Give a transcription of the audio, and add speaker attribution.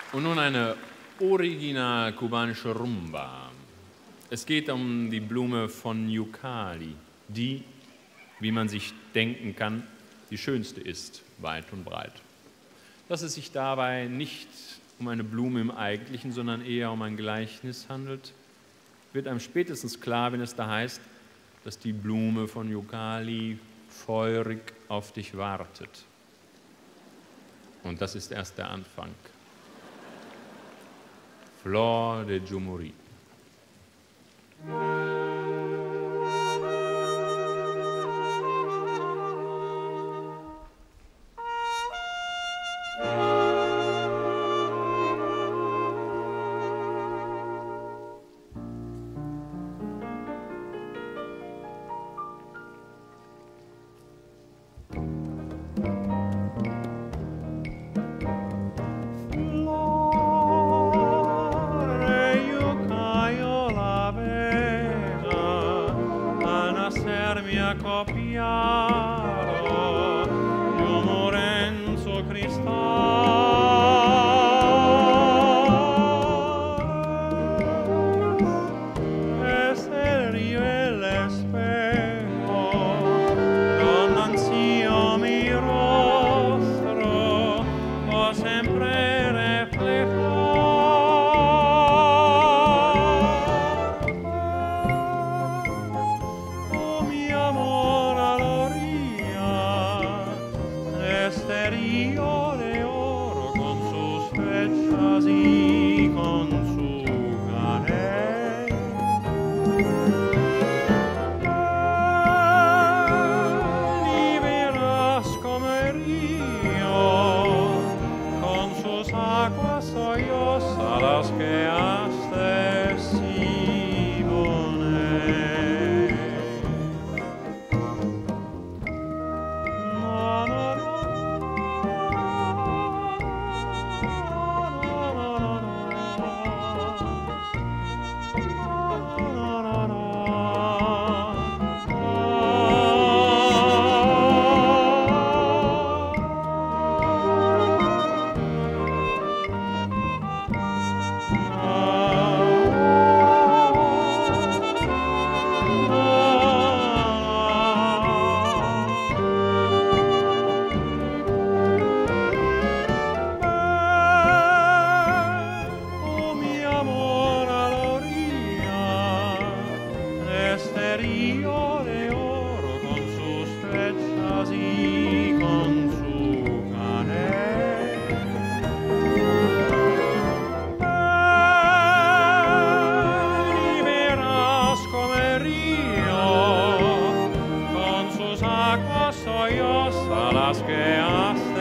Speaker 1: Und nun eine original kubanische Rumba. Es geht um die Blume von Yucali, die, wie man sich denken kann, die schönste ist, weit und breit. Dass es sich dabei nicht um eine Blume im Eigentlichen, sondern eher um ein Gleichnis handelt, wird einem spätestens klar, wenn es da heißt, dass die Blume von Yucali feurig auf dich wartet. Und das ist erst der Anfang. Flor de Yumuri.
Speaker 2: Las que hace